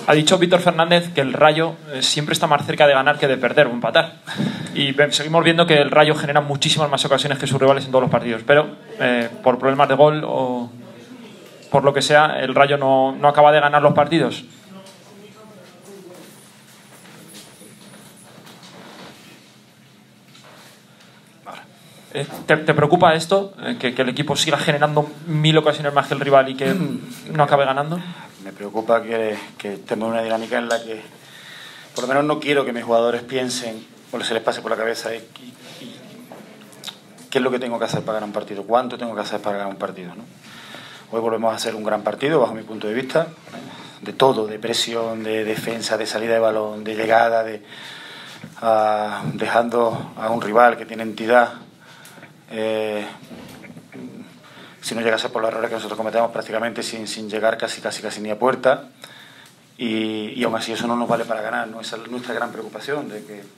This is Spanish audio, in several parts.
Ha dicho Víctor Fernández que el Rayo siempre está más cerca de ganar que de perder o empatar. Y seguimos viendo que el Rayo genera muchísimas más ocasiones que sus rivales en todos los partidos. Pero por problemas de gol o por lo que sea, el Rayo no acaba de ganar los partidos. ¿Te preocupa esto? Que el equipo siga generando 1000 ocasiones más que el rival y que no acabe ganando. Me preocupa que estemos en una dinámica en la que por lo menos no quiero que mis jugadores piensen o se les pase por la cabeza qué es lo que tengo que hacer para ganar un partido, cuánto tengo que hacer para ganar un partido, ¿no? Hoy volvemos a hacer un gran partido bajo mi punto de vista, de todo, de presión, de defensa, de salida de balón, de llegada, dejando a un rival que tiene entidad. Si no llegase por los errores que nosotros cometemos prácticamente sin llegar casi ni a puerta, y aún así eso no nos vale para ganar, ¿no? Esa es nuestra gran preocupación, de que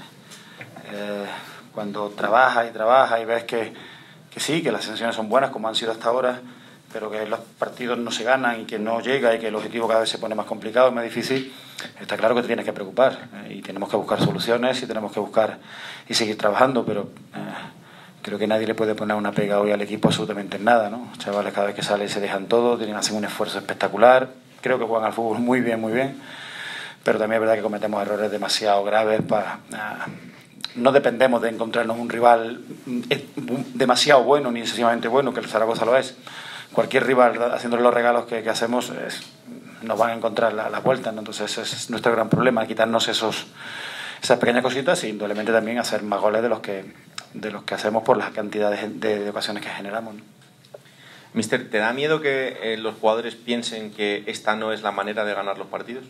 cuando trabajas y ves que sí, que las sensaciones son buenas como han sido hasta ahora, pero que los partidos no se ganan y que no llega y que el objetivo cada vez se pone más complicado y más difícil, está claro que te tienes que preocupar, y tenemos que buscar soluciones y tenemos que buscar y seguir trabajando, pero creo que nadie le puede poner una pega hoy al equipo absolutamente en nada, ¿no? Los chavales cada vez que salen se dejan todo, hacen un esfuerzo espectacular, creo que juegan al fútbol muy bien, pero también es verdad que cometemos errores demasiado graves no dependemos de encontrarnos un rival demasiado bueno ni excesivamente bueno, que el Zaragoza lo es. Cualquier rival haciéndole los regalos que hacemos nos van a encontrar la vuelta, ¿no? Entonces ese es nuestro gran problema, quitarnos esas pequeñas cositas y indudablemente también hacer más goles de los que hacemos por las cantidades de ocasiones que generamos, ¿no? Mister, ¿te da miedo que los jugadores piensen que esta no es la manera de ganar los partidos?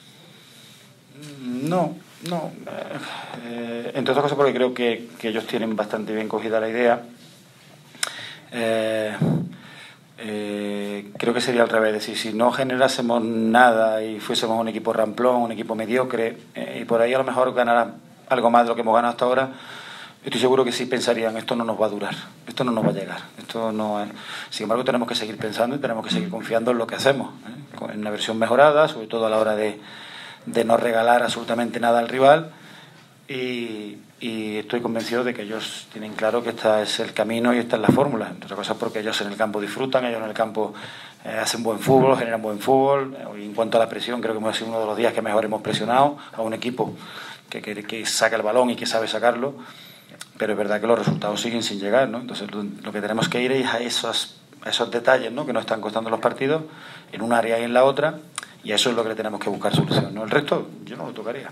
No. Entre otras cosas porque creo que ellos tienen bastante bien cogida la idea. Creo que sería al revés, es decir, si no generásemos nada y fuésemos un equipo ramplón, un equipo mediocre, y por ahí a lo mejor ganará algo más de lo que hemos ganado hasta ahora, estoy seguro que sí pensarían, esto no nos va a durar, esto no nos va a llegar, esto no es. Sin embargo, tenemos que seguir pensando y tenemos que seguir confiando en lo que hacemos, en una versión mejorada, sobre todo a la hora de no regalar absolutamente nada al rival, y estoy convencido de que ellos tienen claro que este es el camino y esta es la fórmula, entre otras cosas porque ellos en el campo disfrutan, ellos en el campo hacen buen fútbol, generan buen fútbol, y en cuanto a la presión creo que hemos sido uno de los días que mejor hemos presionado a un equipo que saca el balón y que sabe sacarlo, pero es verdad que los resultados siguen sin llegar, ¿no? Entonces lo que tenemos que ir es a esos detalles, ¿no?, que nos están costando los partidos en un área y en la otra, y a eso es lo que le tenemos que buscar solución, ¿no? El resto yo no lo tocaría.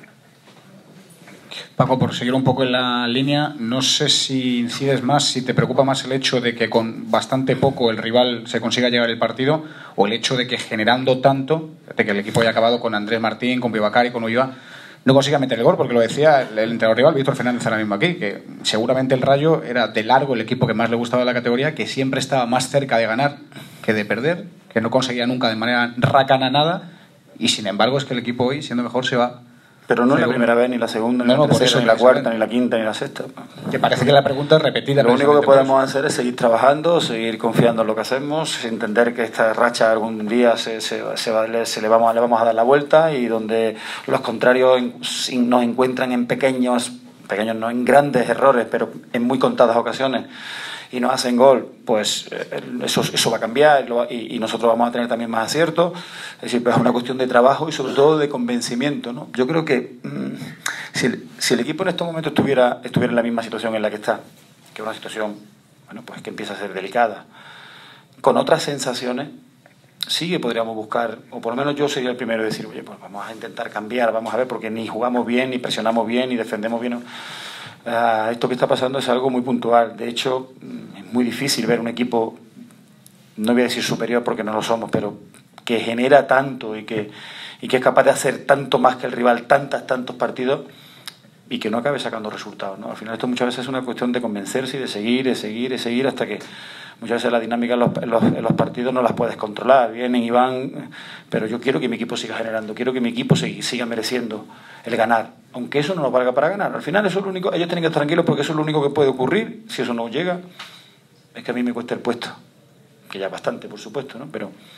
Paco, por seguir un poco en la línea, no sé si incides más, si te preocupa más el hecho de que con bastante poco el rival se consiga llevar el partido, o el hecho de que generando tanto, de que el equipo haya acabado con Andrés Martín, con Vivacari, con Ulloa, no consiga meter el gol, porque lo decía el entrenador rival, Víctor Fernández, ahora mismo aquí, que seguramente el Rayo era de largo el equipo que más le gustaba de la categoría, que siempre estaba más cerca de ganar que de perder, que no conseguía nunca de manera rácana nada, y sin embargo es que el equipo hoy, siendo mejor, se va. Pero no es la primera vez, ni la segunda, ni la tercera, ni la cuarta, ni la quinta, ni la sexta. Que parece que la pregunta es repetida. Lo único que podemos hacer es seguir trabajando, seguir confiando en lo que hacemos, entender que esta racha algún día le vamos a dar la vuelta, y donde los contrarios nos encuentran en pequeños no, en grandes errores, pero en muy contadas ocasiones, y nos hacen gol, pues eso va a cambiar, y nosotros vamos a tener también más aciertos. Es decir, pues es una cuestión de trabajo y sobre todo de convencimiento, ¿no? Yo creo que si el equipo en estos momentos estuviera en la misma situación en la que está, que es una situación, bueno, pues que empieza a ser delicada, con otras sensaciones, sí que podríamos buscar, o por lo menos yo sería el primero en decir, oye, pues vamos a intentar cambiar, vamos a ver, porque ni jugamos bien, ni presionamos bien, ni defendemos bien. Esto que está pasando es algo muy puntual. De hecho, es muy difícil ver un equipo, no voy a decir superior porque no lo somos, pero que genera tanto y que es capaz de hacer tanto más que el rival, tantos partidos, y que no acabe sacando resultados, ¿no? Al final esto muchas veces es una cuestión de convencerse y de seguir hasta que muchas veces la dinámica en los partidos no las puedes controlar, vienen y van, pero yo quiero que mi equipo siga generando, quiero que mi equipo siga mereciendo el ganar, aunque eso no nos valga para ganar. Al final eso es lo único, ellos tienen que estar tranquilos porque eso es lo único que puede ocurrir. Si eso no llega, es que a mí me cuesta el puesto, que ya es bastante, por supuesto, ¿no? Pero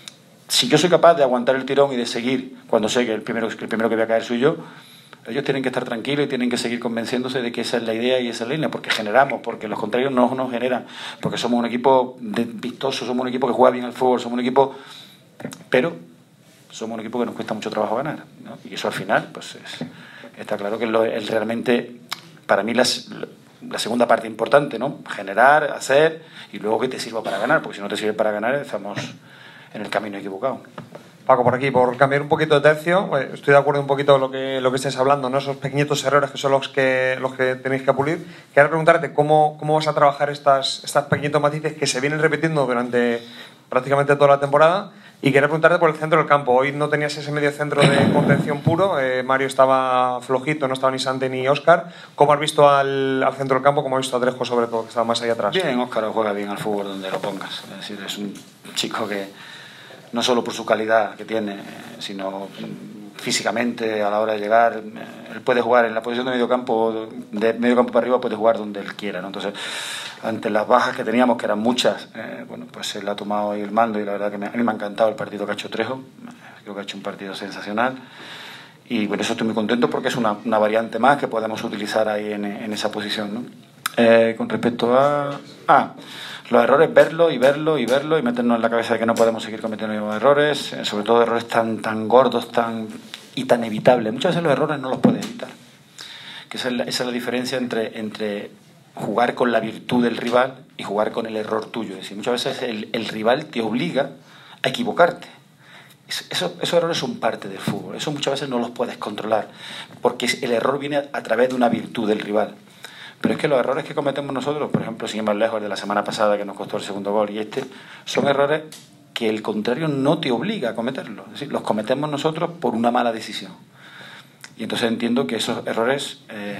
si yo soy capaz de aguantar el tirón y de seguir, cuando sé que el primero que voy a caer soy yo, ellos tienen que estar tranquilos y tienen que seguir convenciéndose de que esa es la idea y esa es la línea, porque generamos, porque los contrarios no nos generan, porque somos un equipo vistoso, somos un equipo que juega bien al fútbol, somos un equipo... Pero somos un equipo que nos cuesta mucho trabajo ganar, ¿no? Y eso al final, pues está claro que es realmente, para mí, la segunda parte importante, ¿no? Generar, hacer y luego que te sirva para ganar, porque si no te sirve para ganar estamos en el camino equivocado. Paco, por aquí, por cambiar un poquito de tercio, estoy de acuerdo un poquito con lo que estáis hablando, ¿no? Esos pequeñitos errores que son los que tenéis que pulir. Quería preguntarte cómo vas a trabajar estas pequeñitos matices que se vienen repitiendo durante prácticamente toda la temporada. Y quería preguntarte por el centro del campo. Hoy no tenías ese medio centro de contención puro. Mario estaba flojito, no estaba ni Sante ni Óscar. ¿Cómo has visto al centro del campo? ¿Cómo has visto a Trejo, sobre todo, que estaba más allá atrás? Bien, Óscar juega bien al fútbol donde lo pongas. Es decir, es un chico que, no solo por su calidad que tiene, sino físicamente a la hora de llegar, él puede jugar en la posición de medio campo para arriba, puede jugar donde él quiera, ¿no? Entonces, ante las bajas que teníamos, que eran muchas, bueno, pues él ha tomado ahí el mando y la verdad que a mí me ha encantado el partido que ha hecho Trejo. Creo que ha hecho un partido sensacional y por eso estoy muy contento, porque es una variante más que podemos utilizar ahí en esa posición, ¿no? Con respecto a los errores, verlo y meternos en la cabeza de que no podemos seguir cometiendo errores, sobre todo errores tan gordos y tan evitables. Muchas veces los errores no los puedes evitar, que esa es la diferencia entre jugar con la virtud del rival y jugar con el error tuyo. Es decir, muchas veces el rival te obliga a equivocarte. Esos errores son parte del fútbol, eso muchas veces no los puedes controlar, porque el error viene a través de una virtud del rival. Pero es que los errores que cometemos nosotros, por ejemplo, sin ir más lejos, de la semana pasada que nos costó el segundo gol y son errores que el contrario no te obliga a cometerlos. Es decir, los cometemos nosotros por una mala decisión. Y entonces entiendo que esos errores,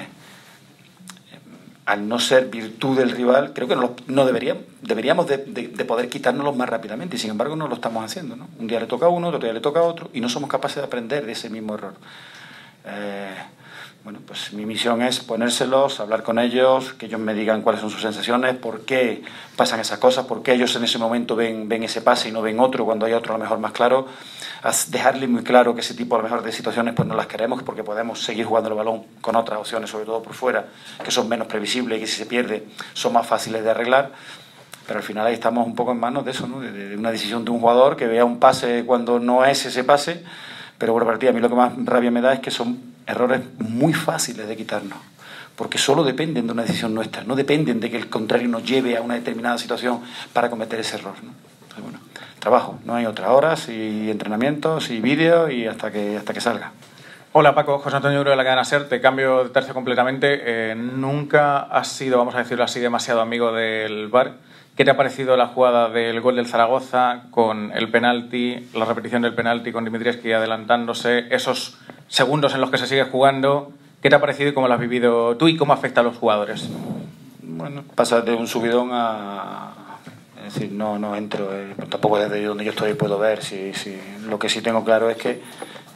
al no ser virtud del rival, creo que no deberíamos de poder quitárnoslos más rápidamente, y sin embargo no lo estamos haciendo, ¿no? Un día le toca a uno, otro día le toca a otro, y no somos capaces de aprender de ese mismo error. Bueno, pues mi misión es ponérselos, hablar con ellos, que ellos me digan cuáles son sus sensaciones, por qué pasan esas cosas, por qué ellos en ese momento ven ese pase y no ven otro cuando hay otro a lo mejor más claro. Dejarles muy claro que ese tipo a lo mejor de situaciones pues no las queremos, porque podemos seguir jugando el balón con otras opciones, sobre todo por fuera, que son menos previsibles y que si se pierde son más fáciles de arreglar. Pero al final ahí estamos un poco en manos de eso, ¿no? De una decisión de un jugador que vea un pase cuando no es ese pase. Pero por partida, a mí lo que más rabia me da es que son errores muy fáciles de quitarnos, porque solo dependen de una decisión nuestra, no dependen de que el contrario nos lleve a una determinada situación para cometer ese error, ¿no? Entonces, bueno, trabajo, no hay otras horas y entrenamientos y vídeos y hasta que salga. Hola Paco, José Antonio Duro de la cadena SER, te cambio de tercio completamente. Nunca has sido, vamos a decirlo así, demasiado amigo del VAR. ¿Qué te ha parecido la jugada del gol del Zaragoza con el penalti, la repetición del penalti con Dimitrievski adelantándose, esos segundos en los que se sigue jugando? ¿Qué te ha parecido y cómo lo has vivido tú y cómo afecta a los jugadores? Bueno, pasa de un subidón a... Es decir, no entro, tampoco desde donde yo estoy puedo ver. Si lo que sí tengo claro es que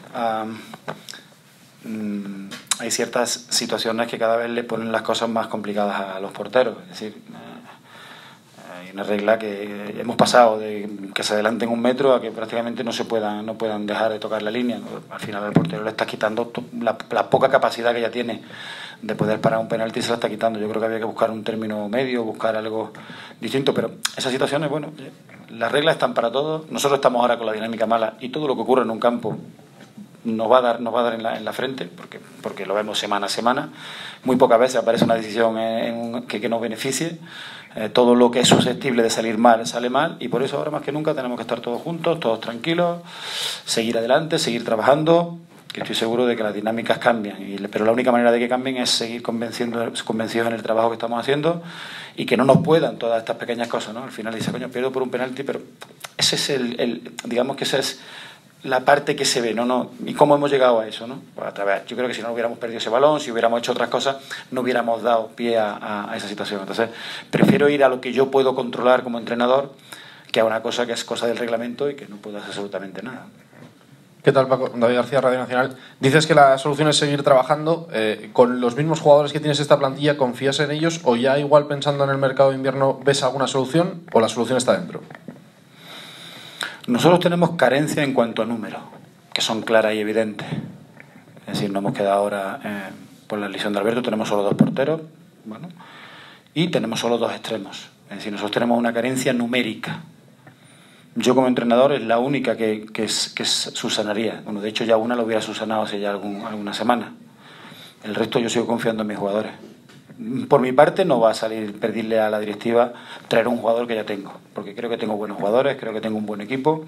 hay ciertas situaciones que cada vez le ponen las cosas más complicadas a los porteros. Es decir, hay una regla que hemos pasado de que se adelanten 1 metro a que prácticamente no puedan dejar de tocar la línea. Al final el portero le está quitando la poca capacidad que ya tiene de poder parar un penalti, se la está quitando. Yo creo que había que buscar un término medio, buscar algo distinto, pero esas situaciones, bueno, las reglas están para todos. Nosotros estamos ahora con la dinámica mala y todo lo que ocurre en un campo nos va a dar en la frente, porque lo vemos semana a semana. Muy pocas veces aparece una decisión que nos beneficie. Todo lo que es susceptible de salir mal, sale mal, y por eso ahora más que nunca tenemos que estar todos juntos, todos tranquilos, seguir adelante, seguir trabajando, que estoy seguro de que las dinámicas cambian, pero la única manera de que cambien es seguir convencidos en el trabajo que estamos haciendo y que no nos puedan todas estas pequeñas cosas, ¿no? Al final dice, coño, pierdo por un penalti, pero ese es digamos que esa es la parte que se ve, ¿no? ¿Y cómo hemos llegado a eso, no? Pues a través, yo creo que si no hubiéramos perdido ese balón, si hubiéramos hecho otras cosas, no hubiéramos dado pie a esa situación. Entonces, prefiero ir a lo que yo puedo controlar como entrenador que a una cosa que es cosa del reglamento y que no puedo hacer absolutamente nada. ¿Qué tal, Paco? David García, Radio Nacional. Dices que la solución es seguir trabajando. ¿Con los mismos jugadores que tienes esta plantilla, confías en ellos o ya igual pensando en el mercado de invierno ves alguna solución o la solución está dentro? Nosotros tenemos carencia en cuanto a números, que son claras y evidentes. Es decir, no hemos quedado ahora por la lesión de Alberto, tenemos solo 2 porteros, bueno, y tenemos solo 2 extremos. Es decir, nosotros tenemos una carencia numérica. Yo como entrenador es la única que subsanaría. Bueno, de hecho ya una lo hubiera subsanado hace ya alguna semana. El resto yo sigo confiando en mis jugadores. Por mi parte no va a salir pedirle a la directiva traer un jugador que ya tengo, porque creo que tengo buenos jugadores, creo que tengo un buen equipo.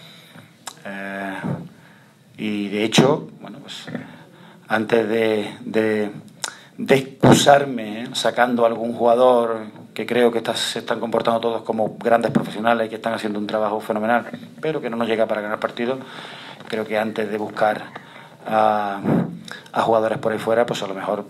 Y de hecho, bueno, pues antes de excusarme sacando a algún jugador que creo que se están comportando todos como grandes profesionales y que están haciendo un trabajo fenomenal, pero que no nos llega para ganar partidos, creo que antes de buscar a jugadores por ahí fuera, pues a lo mejor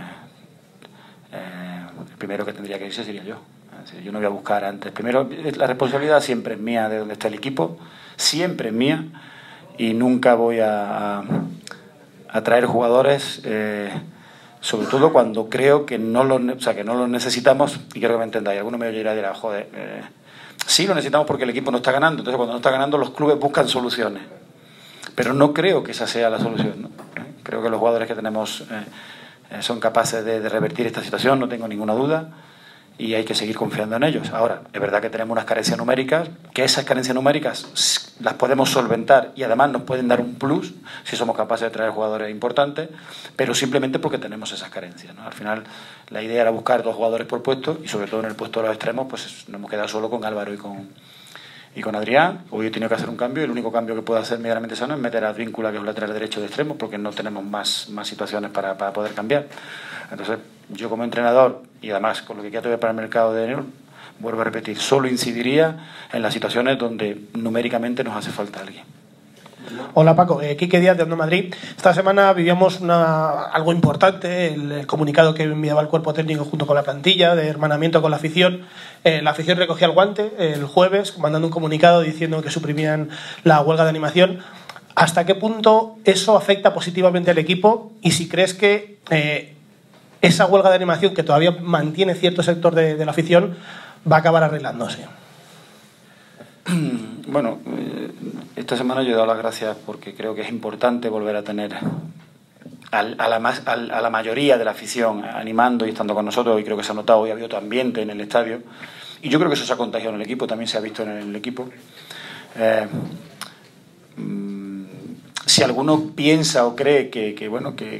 el primero que tendría que irse sería yo. Yo no voy a buscar antes. Primero, la responsabilidad siempre es mía de donde está el equipo, siempre es mía, y nunca voy a traer jugadores, sobre todo cuando creo que no los necesitamos, y creo que me entendáis. Alguno me oirá y dirá, joder, sí lo necesitamos porque el equipo no está ganando. Entonces, cuando no está ganando, los clubes buscan soluciones. Pero no creo que esa sea la solución, ¿no? Creo que los jugadores que tenemos son capaces de revertir esta situación, no tengo ninguna duda, y hay que seguir confiando en ellos. Ahora, es verdad que tenemos unas carencias numéricas, que esas carencias numéricas las podemos solventar y además nos pueden dar un plus si somos capaces de traer jugadores importantes, pero simplemente porque tenemos esas carencias, ¿no? Al final, la idea era buscar 2 jugadores por puesto, y sobre todo en el puesto de los extremos, pues nos hemos quedado solo con Álvaro y con Adrián. Hoy he tenido que hacer un cambio, y el único cambio que puedo hacer medianamente sano es meter a Advíncula, que es un lateral derecho de extremo, porque no tenemos más situaciones para poder cambiar. Entonces, yo como entrenador, y además con lo que queda todavía para el mercado de enero, vuelvo a repetir, solo incidiría en las situaciones donde numéricamente nos hace falta alguien. Hola Paco, Quique Díaz de Onda Madrid. Esta semana vivíamos algo importante, el comunicado que enviaba el cuerpo técnico junto con la plantilla de hermanamiento con la afición. La afición recogía el guante el jueves mandando un comunicado diciendo que suprimían la huelga de animación. ¿Hasta qué punto eso afecta positivamente al equipo? Y si crees que esa huelga de animación, que todavía mantiene cierto sector de la afición, va a acabar arreglándose. Bueno, esta semana yo he dado las gracias porque creo que es importante volver a tener a la mayoría de la afición animando y estando con nosotros, y creo que se ha notado. Hoy ha habido otro ambiente en el estadio, y yo creo que eso se ha contagiado en el equipo, también se ha visto en el equipo. Si alguno piensa o cree que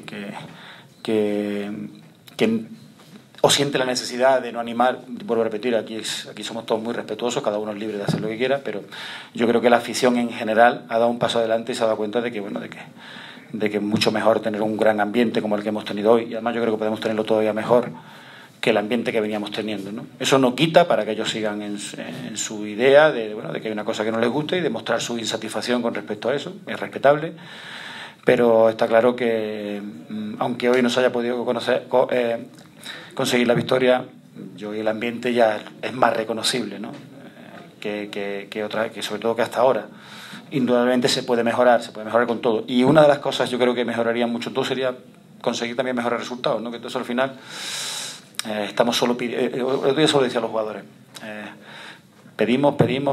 o siente la necesidad de no animar, vuelvo a repetir, aquí somos todos muy respetuosos, cada uno es libre de hacer lo que quiera, pero yo creo que la afición en general ha dado un paso adelante y se ha dado cuenta de que es mucho mejor tener un gran ambiente como el que hemos tenido hoy, y además yo creo que podemos tenerlo todavía mejor que el ambiente que veníamos teniendo, ¿no? Eso no quita para que ellos sigan en su idea de que hay una cosa que no les gusta y de mostrar su insatisfacción con respecto a eso, es respetable. Pero está claro que, aunque hoy no se haya podido conseguir la victoria, yo y el ambiente ya es más reconocible, ¿no? que sobre todo que hasta ahora. Indudablemente se puede mejorar con todo. Y una de las cosas yo creo que mejoraría mucho todo sería conseguir también mejores resultados, ¿no? Que todo eso al final estamos solo pidiendo. El otro día solo decía a los jugadores. Pedimos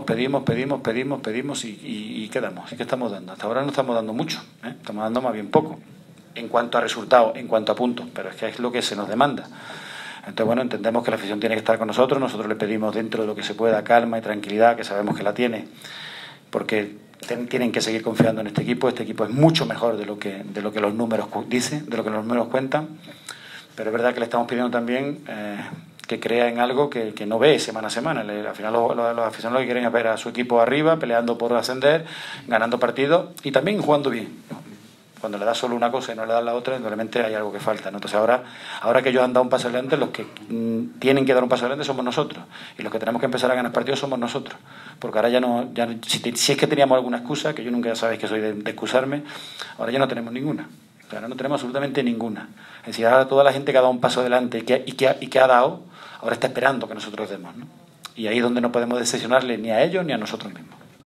y ¿qué damos? ¿Y qué estamos dando? Hasta ahora no estamos dando mucho, estamos dando más bien poco en cuanto a resultados, en cuanto a puntos, pero es que es lo que se nos demanda. Entonces, bueno, entendemos que la afición tiene que estar con nosotros le pedimos dentro de lo que se pueda calma y tranquilidad, que sabemos que la tiene, porque tienen que seguir confiando en este equipo es mucho mejor de lo que los números dicen, de lo que los números cuentan, pero es verdad que le estamos pidiendo también que crea en algo que no ve semana a semana. Al final los aficionados lo que quieren es ver a su equipo arriba, peleando por ascender, ganando partidos y también jugando bien. Cuando le das solo una cosa y no le das la otra, normalmente hay algo que falta, ¿no? Entonces ahora que ellos han dado un paso adelante, los que tienen que dar un paso adelante somos nosotros, y los que tenemos que empezar a ganar partidos somos nosotros, porque ahora si es que teníamos alguna excusa, que yo nunca, ya sabéis que soy de excusarme, ahora ya no tenemos ninguna. Ahora no tenemos absolutamente ninguna. Es decir, ahora toda la gente que ha dado un paso adelante y que ha dado, ahora está esperando que nosotros demos, ¿no? Y ahí es donde no podemos decepcionarle ni a ellos ni a nosotros mismos.